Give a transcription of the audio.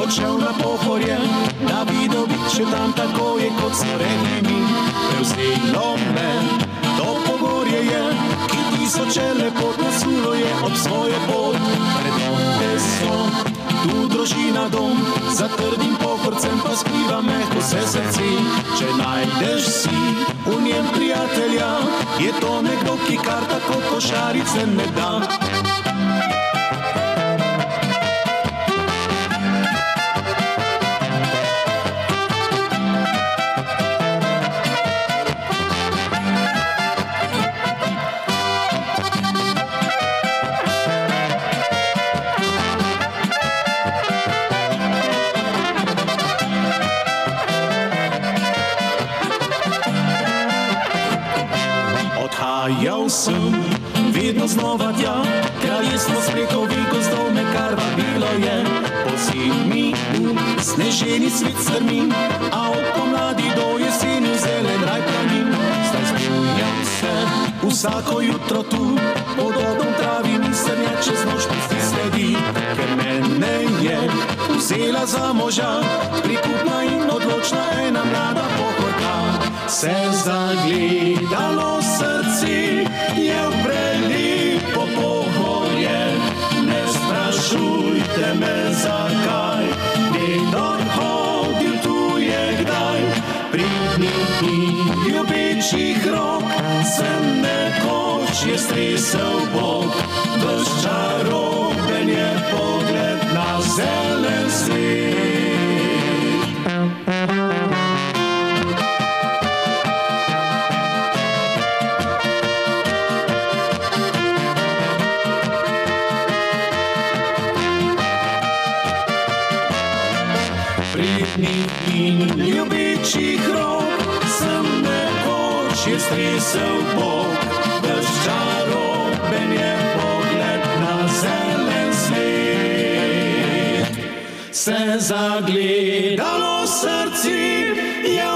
odšel na pohorje, da videl bi, če tam tako je, kot so rekli mi. Prevzelo me, to pogorje je, ki tisoče lepot nasulo je ob svoje pot. Prednote so, tu družina dom, za trdim pohorcem pa skriva mehko vse srce. Če najdeš si v njem prijatelja, je to nekdo, ki kar tako košarice ne da. Odhajal sem vedno znova tja, kraljestvo sprehovih gozdov me kar vabilo je. Po zimi v sneženi svet strmim, a od pomladi do jeseni v zelen raj planim. Zdaj zbujam se vsako jutro tu, pod odom travi mi srnja čez noč pusti sledi. Ker mene je vzela za moža, prikupna in odločna ena mlada pohorka. Se zagledalo srce je v prelepo pohorje, ne sprašujte me zakaj, kdor hodil tu je kdaj. Pridnih in ljubečih rok sem nekoč je stresel Bog, ves čaroben je pogled na zelen svet. Pridnih in ljubečih rok sem nekoč je stresel Bog, ves čaroben je pogled na zelen svet. Se zagledalo srce je